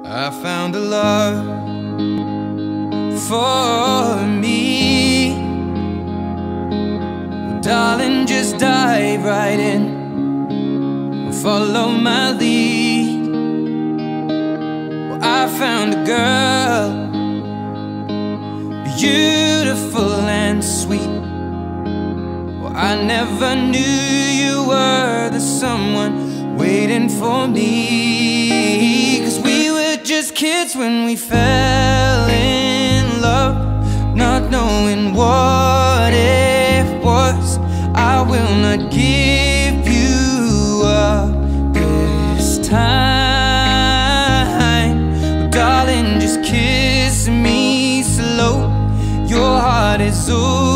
I found a love for me. Well, darling, just dive right in and follow my lead. Well, I found a girl, beautiful and sweet. Well, I never knew you were the someone waiting for me. 'Cause we were just kids when we fell in love, not knowing what it was. I will not give you up this time. Well, darling, just kiss me slow. Your heart is over.